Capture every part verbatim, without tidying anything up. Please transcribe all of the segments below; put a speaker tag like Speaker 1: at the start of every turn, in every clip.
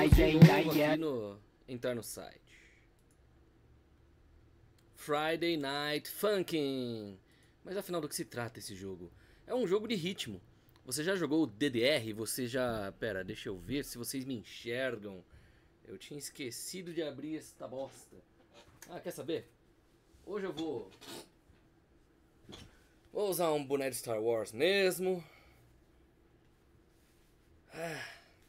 Speaker 1: Friday Night aqui no entrar no site. Friday Night Funkin. Mas afinal do que se trata esse jogo? É um jogo de ritmo. Você já jogou o D D R? Você já... Pera, deixa eu ver se vocês me enxergam. Eu tinha esquecido de abrir esta bosta. Ah, quer saber? Hoje eu vou... Vou usar um boneco de Star Wars mesmo. Ah.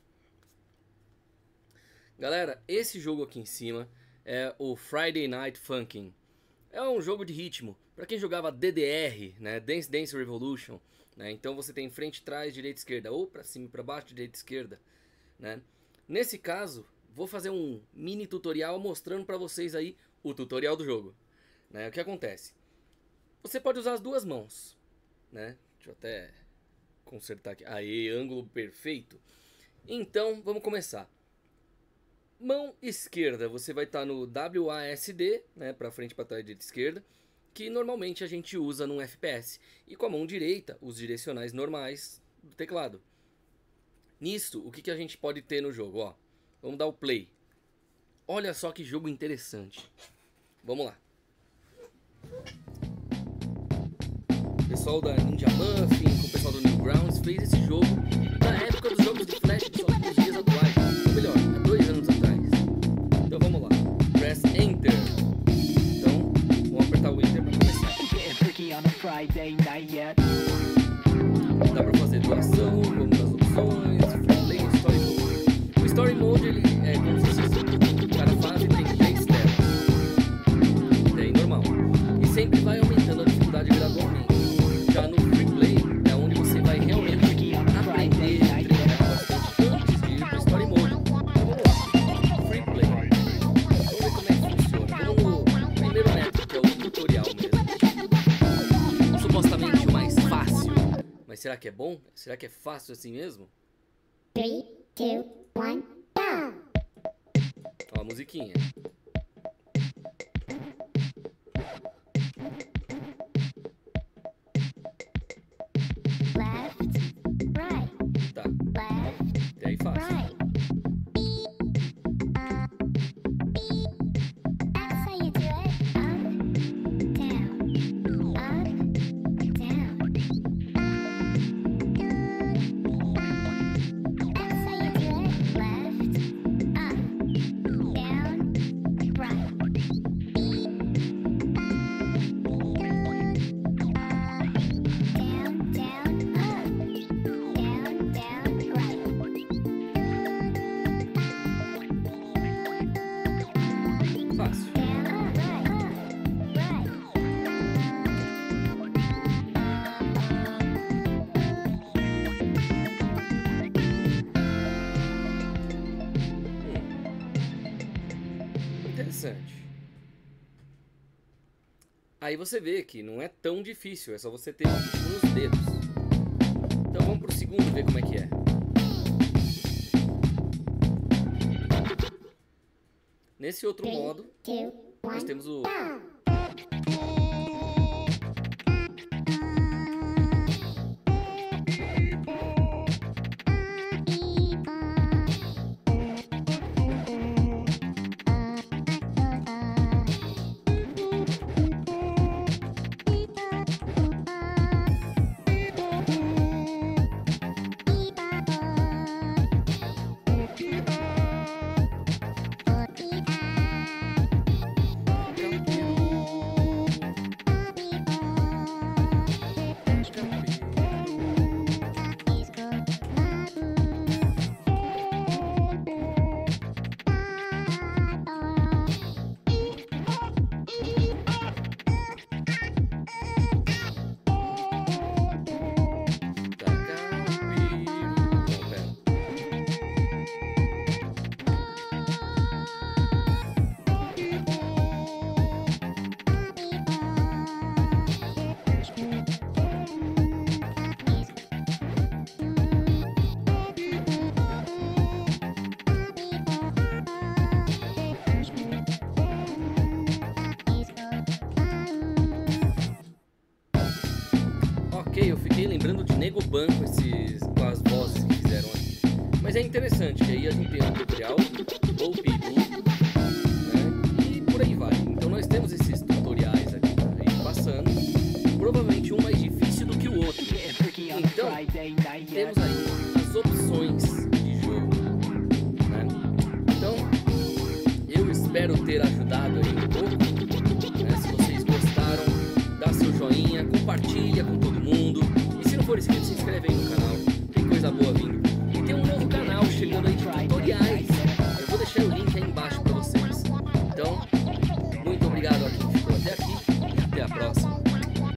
Speaker 1: Galera, esse jogo aqui em cima é o Friday Night Funkin. É um jogo de ritmo. Para quem jogava D D R, né, Dance Dance Revolution, né, então você tem frente, trás, direita, esquerda, ou para cima e para baixo, direita, esquerda, né? Nesse caso, vou fazer um mini tutorial mostrando para vocês aí o tutorial do jogo, né? O que acontece? Você pode usar as duas mãos, né? Deixa eu até consertar aqui. Aê, ângulo perfeito. Então, vamos começar. Mão esquerda, você vai estar no W A S D, né, para frente, para trás, direita, esquerda, que normalmente a gente usa num F P S. E com a mão direita, os direcionais normais do teclado. Nisso, o que, que a gente pode ter no jogo? Ó, vamos dar o play. Olha só que jogo interessante. Vamos lá. O pessoal da Ninja Muffin, com o pessoal do Newgrounds, fez esse jogo na época dos jogos de Flash, só que nos dias atuais. Ou melhor, há dois anos atrás. Então vamos lá. Press Enter. Então, vamos apertar o Enter para começar. Dá para fazer doação, vamos nas opções, Free Play, Story Mode. O Story Mode, ele é como se fosse, cada fase tem três telas. Daí normal. E sempre vai aumentando a dificuldade gradualmente. Já no Free Play é onde você vai realmente aprender a treinar bastante antes de ir pro Story Mode. Então vamos lá. Free Play. Vamos ver como é que funciona. Vamos no primeiro método, que é o tutorial mesmo. Supostamente o mais fácil. Mas será que é bom? Será que é fácil assim mesmo?
Speaker 2: três, dois, um, go!
Speaker 1: Ó a musiquinha. Tá. E aí fácil. Interessante. Aí você vê que não é tão difícil, é só você ter o ritmo nos dedos. Então vamos pro segundo ver como é que é. Nesse outro modo, nós temos o... Ok, eu fiquei lembrando de Nego Ban com, esses, com as vozes que fizeram aqui. Mas é interessante que aí a gente tem um tutorial, ou peru, né? E por aí vai. Então nós temos esses tutoriais aqui aí passando, provavelmente um mais difícil do que o outro. Então temos aí as opções de jogo, né? Então eu espero ter ajudado aí um pouco, né? Se vocês gostaram, dá seu joinha, compartilha com todo mundo. E se não for inscrito, se inscreve aí no canal. Tem coisa boa vindo.